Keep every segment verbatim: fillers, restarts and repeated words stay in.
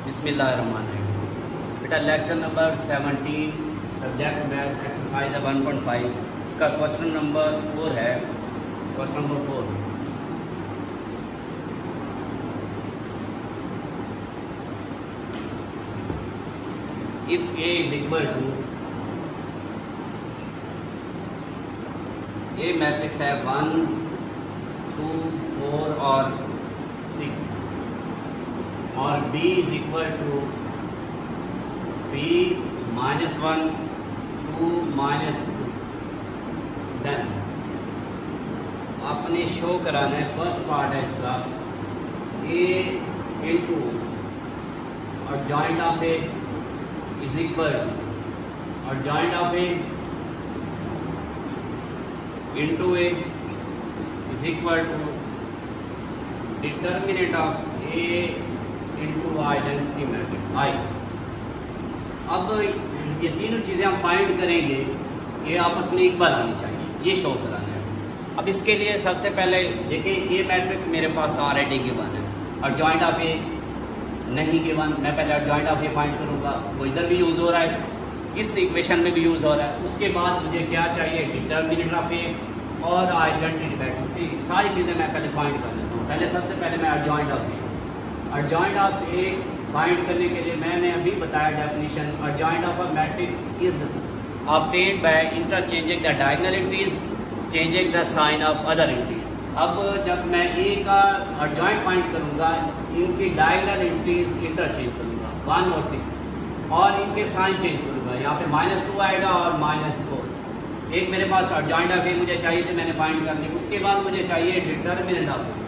बिस्मिल्लाहिर्रहमानिर्रहीम। बेटा lecture number seventeen, subject math, exercise one point five, इसका क्वेश्चन नंबर फोर है। Question number four, if A is equal to, A matrix है one two four और six, और B is equal to three minus one two minus two, then आपने show कराना है। First part है इसका A into और joint of A is equal to और joint of A into A is equal to determinant of A into identity matrix I. अब ये तीनों चीज़ें हम फाइंड करेंगे, ये आपस में इक्वल आनी चाहिए, ये शो कराना है। अब इसके लिए सबसे पहले देखिए, ये मैट्रिक्स मेरे पास ऑलरेडी गिवन है और जॉइंट ऑफ ए नहीं गिवन। मैं पहले जॉइंट ऑफ ए फाइंड करूँगा, वो इधर भी यूज़ हो रहा है, इस इक्वेशन में भी यूज़ हो रहा है। उसके बाद मुझे क्या चाहिए, डिटर्मिनेंट ऑफ ए और आइडेंटिटी मैट्रिक्स। सारी चीज़ें मैं पहले फाइंड कर लेता हूँ। पहले सबसे पहले मैं जॉइंट ऑफ ए और जॉइंट ऑफ ए फाइंड करने के लिए मैंने अभी बताया डेफिनेशन। और joint of a matrix is obtained by interchanging the diagonal entries, changing the sign of other entries. अब जब मैं ए का और जॉइंट फाइंड करूंगा, इनकी डायगोनल एंट्रीज इंटरचेंज करूंगा वन और सिक्स, और इनके साइन चेंज करूंगा। यहाँ पे माइनस टू आएगा और माइनस फोर। एक मेरे पास जॉइंट ऑफ ए मुझे चाहिए थे, मैंने फाइंड कर ली। उसके बाद मुझे चाहिए डिटर्मिनेंट ऑफ ए।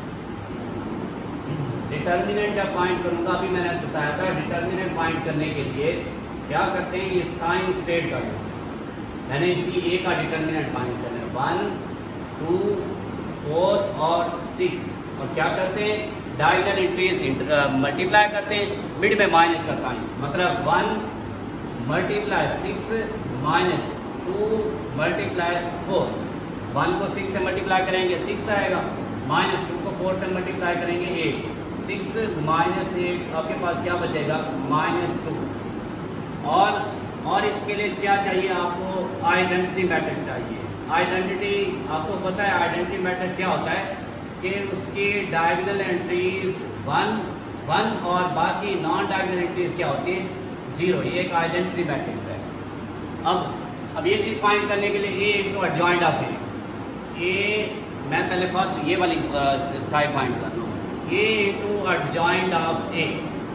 डिटर्मिनेंट जब फाइंड करूंगा, अभी मैंने बताया था डिटर्मिनेंट फाइंड करने के लिए क्या करते हैं, ये साइन स्ट्रेट कर देते हैं। मैंने इसी ए का डिटर्मिनेंट फाइंड करना है, वन टू फोर और सिक्स, और क्या करते हैं, डायगोनल एंट्रीज मल्टीप्लाई करते हैं, मिड में माइनस का साइन, मतलब one multiply six minus two multiply four. One को सिक्स से मल्टीप्लाई करेंगे सिक्स आएगा, माइनस टू को फोर से मल्टीप्लाई करेंगे एट, सिक्स माइनस एट आपके पास क्या बचेगा, माइनस टू। और और इसके लिए क्या चाहिए आपको, आइडेंटिटी मैट्रिक्स चाहिए। आइडेंटिटी आपको पता है, आइडेंटिटी मैट्रिक्स क्या होता है कि उसकी डायगोनल एंट्रीज वन वन और बाकी नॉन डायगोनल एंट्रीज क्या होती है, जीरो। ये एक आइडेंटिटी मैट्रिक्स है। अब अब ये चीज़ फाइंड करने के लिए A into joint of A, A मैं पहले फर्स्ट ये वाली साइड फाइंड कर लूँ, A into joint of A.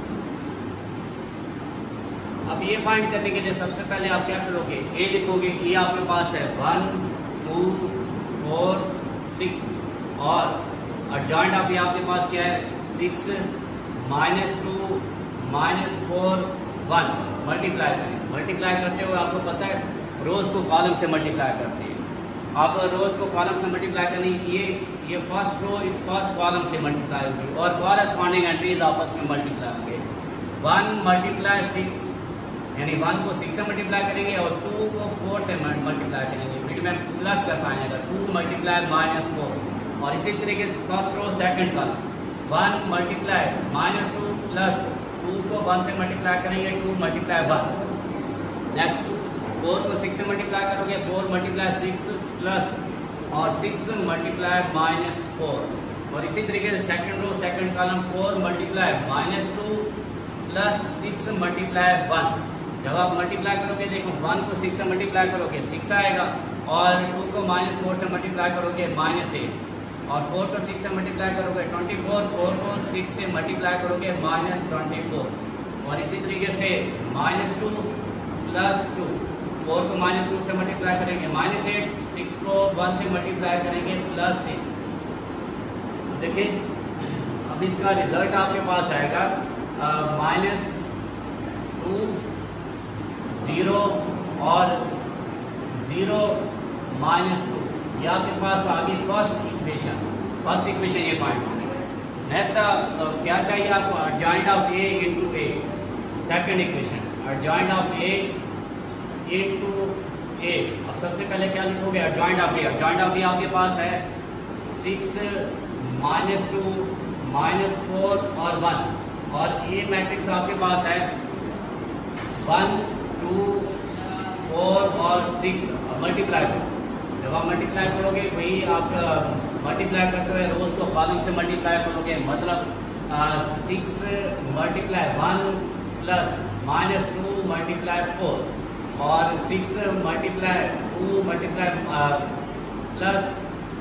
अब ये फाइंड करने के लिए सबसे पहले आप क्या करोगे, ए लिखोगे, ये आपके पास है वन टू फोर सिक्स, और जॉइंट ऑफ ए आपके पास क्या है, six minus two minus four one. Multiply करें, मल्टीप्लाई करते हुए आपको पता है रोज को कॉलम से मल्टीप्लाई करते हैं। आप रोज को कॉलम से मल्टीप्लाई करनी, ये ये फर्स्ट रो इस फर्स्ट कॉलम से मल्टीप्लाई होगी और कॉरस्पॉन्डिंग एंट्रीज आपस में मल्टीप्लाई होंगे। वन मल्टीप्लाई सिक्स, यानी वन को सिक्स से मल्टीप्लाई करेंगे और टू को फोर से मल्टीप्लाई करेंगे, मिड में प्लस का साइन आएगा, टू मल्टीप्लाई माइनस फोर। और इसी तरीके से first row second column, one multiply minus two plus two को वन से मल्टीप्लाई करेंगे, two multiply one. Next four को सिक्स से मल्टीप्लाई करोगे, फोर मल्टीप्लाई सिक्स प्लस और सिक्स मल्टीप्लाई माइनस फोर। और इसी तरीके से second row second column, four multiply minus two plus six multiply one. जब आप मल्टीप्लाई करोगे, देखो वन को सिक्स से मल्टीप्लाई करोगे सिक्स आएगा, और टू को माइनस फोर से मल्टीप्लाई करोगे माइनस एट, और फोर को सिक्स से मल्टीप्लाई करोगे ट्वेंटी फोर, फोर को सिक्स से मल्टीप्लाई करोगे माइनस ट्वेंटी फोर। और इसी तरीके से minus two plus two, four को माइनस टू से मल्टीप्लाई करेंगे माइनस एट, सिक्स को वन से मल्टीप्लाई करेंगे प्लस सिक्स। देखिए अब इसका रिजल्ट आपके पास आएगा माइनस टू ज़ीरो और ज़ीरो माइनस टू। ये आपके पास आ गई फर्स्ट इक्वेशन। फर्स्ट इक्वेशन ये फाइंड होगी। नेक्स्ट क्या चाहिए आपको, joint of A into A, second equation. Joint of A into A, अब सबसे पहले क्या लिखोगे, joint of A. Joint of A आपके पास है six minus two minus four और वन, और ये मैट्रिक्स आपके पास है वन टू फोर और सिक्स मल्टीप्लाई करो। जब आप मल्टीप्लाई करोगे वही आप मल्टीप्लाई करते हुए रोज को कॉलम से मल्टीप्लाई करोगे, मतलब six multiply one plus minus two multiply four और six multiply two multiply plus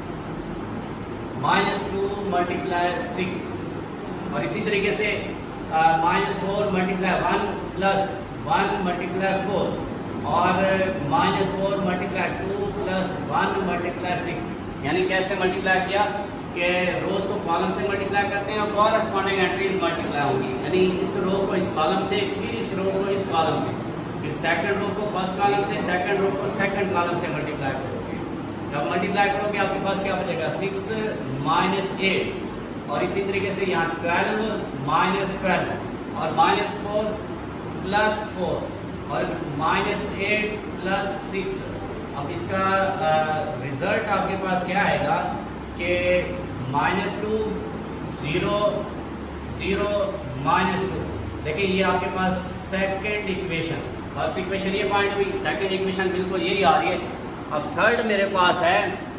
minus two multiply six और इसी तरीके से minus four multiply one plus one multiply four और minus four multiply two plus one multiply six. यानी कैसे multiply किया कि रोज को कॉलम से मल्टीप्लाई करते हैं और कॉरस्पॉन्डिंग एंट्रीज मल्टीप्लाई होंगी, यानी इस रो को इस कॉलम से, फिर इस रो को इस कॉलम से, फिर सेकंड रो को फर्स्ट कॉलम से, सेकंड रो को सेकंड कॉलम से मल्टीप्लाई करोगे। जब मल्टीप्लाई करोगे आपके पास क्या बचेगा, सिक्स माइनस एट और इसी तरीके से यहाँ ट्वेल्व माइनस ट्वेल्व और माइनस फोर प्लस फोर और माइनस एट प्लस सिक्स। अब इसका रिजल्ट आपके पास क्या आएगा कि minus two zero zero minus two. देखिए ये आपके पास सेकंड इक्वेशन, फर्स्ट इक्वेशन ये फाइंड हुई, सेकंड इक्वेशन बिल्कुल यही आ रही है। अब थर्ड मेरे पास है,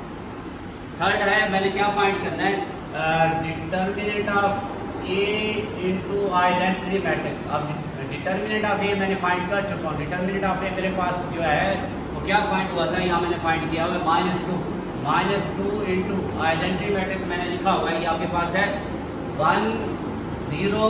थर्ड है मैंने क्या फाइंड करना है, determinant of A into identity matrix. अब डिटर्मिनेंट ऑफ ए मैंने फाइंड कर चुका हूँ। डिटर्मिनेंट ऑफ ए मेरे पास जो है वो क्या फाइंड हुआ था, यहाँ मैंने फाइंड किया हुआ है minus two minus two into identity matrix मैंने लिखा हुआ है, ये आपके पास है वन ज़ीरो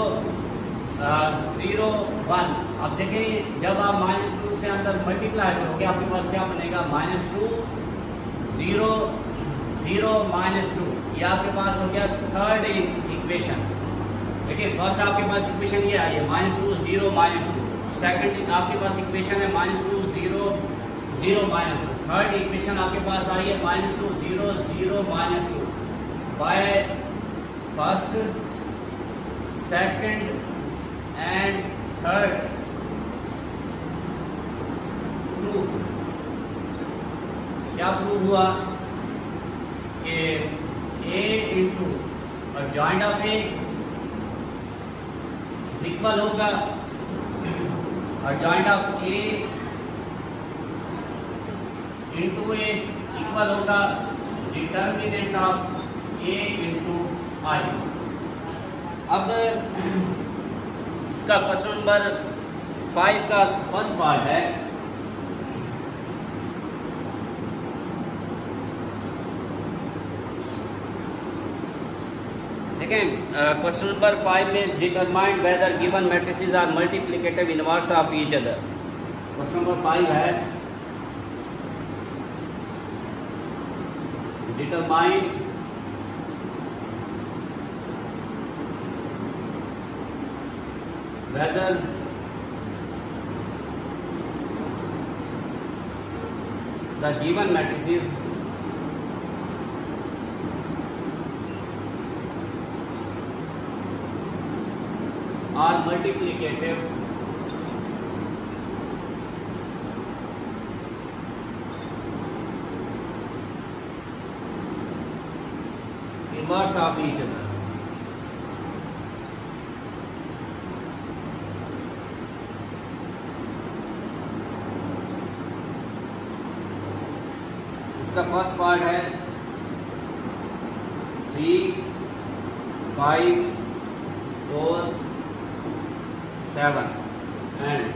ज़ीरो वन। अब देखें जब आप माइनस टू से अंदर मल्टीप्लाई करोगे आपके पास क्या बनेगा, minus two zero zero minus two. ये आपके पास हो गया थर्ड इक्वेशन। देखिए फर्स्ट आपके पास इक्वेशन ये आई है minus two zero minus two, second आपके पास इक्वेशन है minus two zero zero minus two, third equation आपके पास आई है minus two zero zero minus two. By first second and third prove, क्या प्रूव हुआ कि ए इंटू और joint of A is equal होगा और joint of A into A equal होगा determinant of A into I. अब इसका question number five का फर्स्ट पार्ट है, देखें क्वेश्चन नंबर फाइव में determine whether given matrices are multiplicative inverse of each other. Question number five है determine whether the given matrices are multiplicative inverse of each other। इसका first part है three five four seven and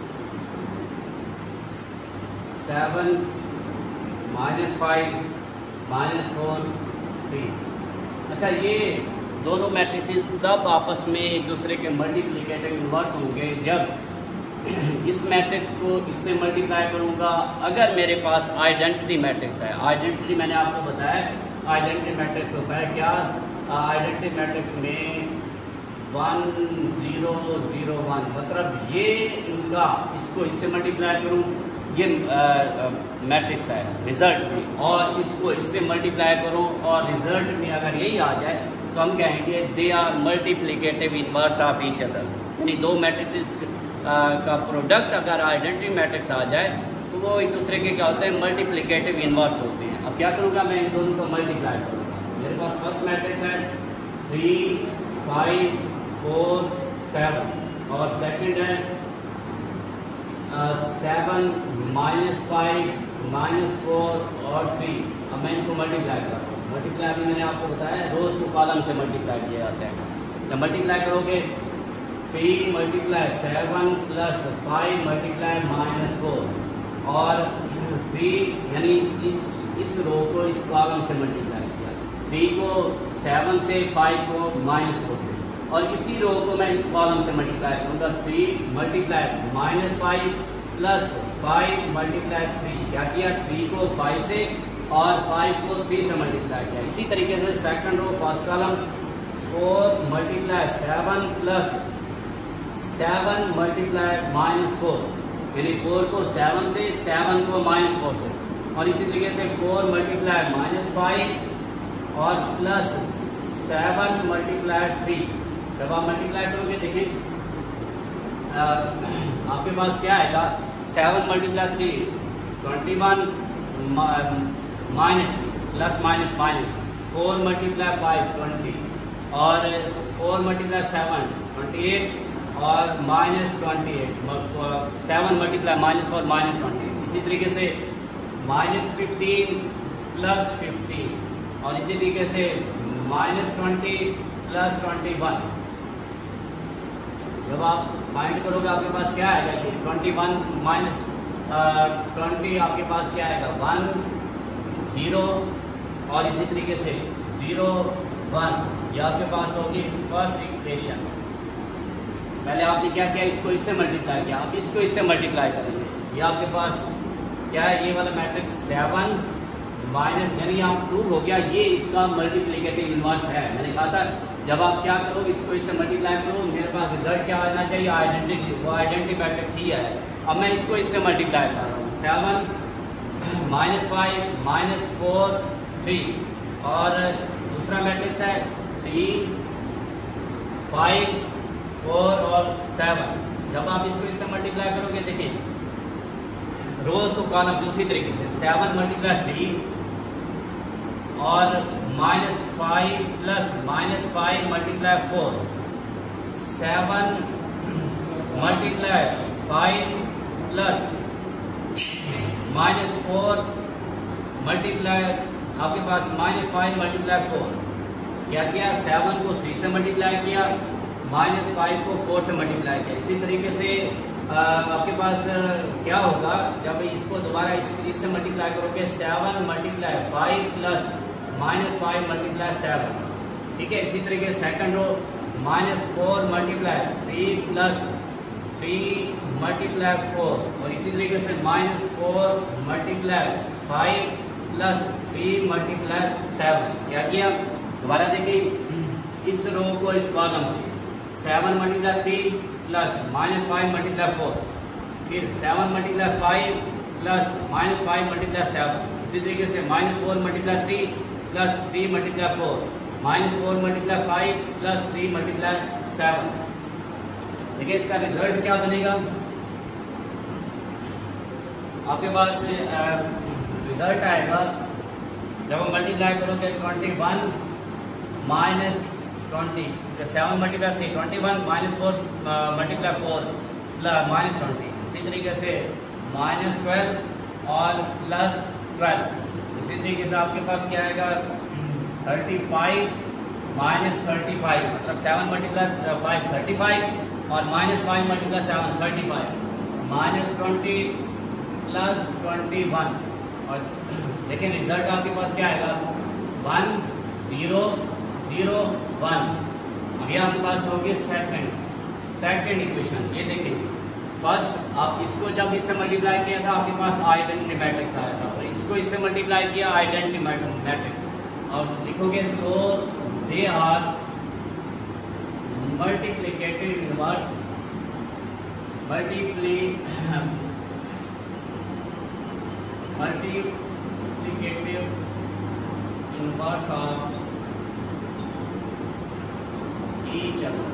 seven minus five minus four three. अच्छा ये दोनों matrices तब आपस में एक दूसरे के मल्टीप्लिकेटिव इनवर्स होंगे जब इस मैट्रिक्स को इससे मल्टीप्लाई करूंगा अगर मेरे पास आइडेंटिटी मैट्रिक्स है। आइडेंटिटी मैंने आपको बताया आइडेंटिटी मैट्रिक्स होता है क्या, आइडेंटिटी मैट्रिक्स में वन ज़ीरो ज़ीरो वन, मतलब ये इनका इसको इससे मल्टीप्लाई करूं ये मैट्रिक्स है रिजल्ट में, और इसको इससे मल्टीप्लाई करूं और रिजल्ट में अगर यही आ जाए तो हम कहेंगे they are multiplicative inverse of each other. यानी दो मैट्रिसेस का प्रोडक्ट अगर आइडेंटिटी मैट्रिक्स आ जाए तो वो एक दूसरे के क्या होते हैं, मल्टीप्लिकेटिव इनवर्स होते हैं। अब क्या करूँगा, मैं इन दोनों को मल्टीप्लाई करूँगा। मेरे पास फर्स्ट मैट्रिक्स है थ्री फाइव फोर सेवन और सेकंड है seven minus five minus four और थ्री। अब मैं इनको मल्टीप्लाई कर रहा हूँ। मल्टीप्लाई भी मैंने आपको बताया रोज़ को कॉलम से मल्टीप्लाई किया जाता है। जब मल्टीप्लाई करोगे three multiply seven plus five multiply minus four और थ्री यानी इस इस रो को इस कॉलम से मल्टीप्लाई किया, थ्री को सेवन से, फाइव को माइनस फोर से, और इसी रो को मैं इस कॉलम से मल्टीप्लाई करूँगा। Three multiply minus five plus five multiply three. क्या किया? थ्री को फाइव से और फाइव को थ्री से मल्टीप्लाई किया। इसी तरीके से second row first column four multiply seven plus seven multiply minus four, यानी फोर को सेवन से, सेवन को माइनस फोर से, और इसी तरीके से फोर मल्टीप्लाई माइनस फाइव और प्लस सेवन मल्टीप्लाई थ्री। जब आप मल्टीप्लाई करोगे देखिए आपके पास क्या आएगा? Seven multiply three twenty one minus plus minus minus four multiply five twenty और four multiply seven twenty eight और minus twenty eight, seven multiply minus four minus twenty. इसी तरीके से माइनस फिफ्टीन प्लस फिफ्टीन और इसी तरीके से minus twenty plus twenty one. जब आप फाइंड करोगे आपके पास क्या आएगा कि ट्वेंटी वन माइनस ट्वेंटी आपके पास क्या आएगा? वन ज़ीरो और इसी तरीके से ज़ीरो वन। ये आपके पास होगी फर्स्ट इक्वेशन। पहले आपने क्या किया? इसको इससे मल्टीप्लाई किया, आप इसको इससे मल्टीप्लाई करेंगे। ये आपके पास क्या है? ये वाला मैट्रिक्स सेवन माइनस यानी आप टू हो गया, ये इसका मल्टीप्लिकेटिव इन्वर्स है। मैंने कहा था जब आप क्या करो इसको इससे मल्टीप्लाई करो, मेरे पास रिजल्ट क्या आना चाहिए? आइडेंटिटी, वो आइडेंटिटी मैट्रिक्स ही है। अब मैं इसको इससे मल्टीप्लाई कर रहा हूँ, seven minus five minus four three, और दूसरा मैट्रिक्स है थ्री फाइव फोर और सेवन। जब आप इसको इससे मल्टीप्लाई करोगे देखिए रोज को कॉलम से उसी तरीके से सेवन मल्टीप्लाई थ्री और minus five plus minus five multiply four, seven multiply five plus minus four multiply आपके पास माइनस फाइव मल्टीप्लाई फोर। क्या किया? सेवन को थ्री से मल्टीप्लाई किया, माइनस फाइव को फोर से मल्टीप्लाई किया। इसी तरीके से आ, आपके पास आ, क्या होगा जब इसको दोबारा इस इससे मल्टीप्लाई करोगे? Seven multiply five plus minus five multiply seven, ठीक है। इसी तरीके से second row minus four multiply three plus three multiply four, और इसी तरीके से minus four multiply five plus three multiply seven. क्या किया? दोबारा देखिए इस रो को इस कॉलम से seven multiply three plus minus five multiply four, फिर seven multiply five plus minus five multiply seven. इसी तरीके से minus four multiply three plus three multiply four, minus four multiply five plus three multiply seven. देखिए इसका result क्या बनेगा? आपके पास result आएगा जब हम मल्टीप्लाई करोगे twenty one minus twenty, seven multiply three twenty one minus four multiply four plus minus twenty, इसी तरीके से माइनस ट्वेल्व और प्लस ट्वेल्व। इसी तरीके से आपके पास क्या आएगा? Thirty five minus thirty five, मतलब seven multiply five thirty five और minus five multiply seven thirty five, minus twenty plus twenty one. और देखिए रिजल्ट आपके पास क्या आएगा? One zero zero one. अभी आपके पास होगी सेकंड सेकंड इक्वेशन। ये देखिए फर्स्ट आप इसको जब इससे मल्टीप्लाई किया था आपके पास आइडेंटिटी मैट्रिक्स आया था, और इसको इससे मल्टीप्लाई किया आइडेंटिटी मैट्रिक्स, और लिखोगे so they are multiplicative inverse multiply multiplicative inverse of each other।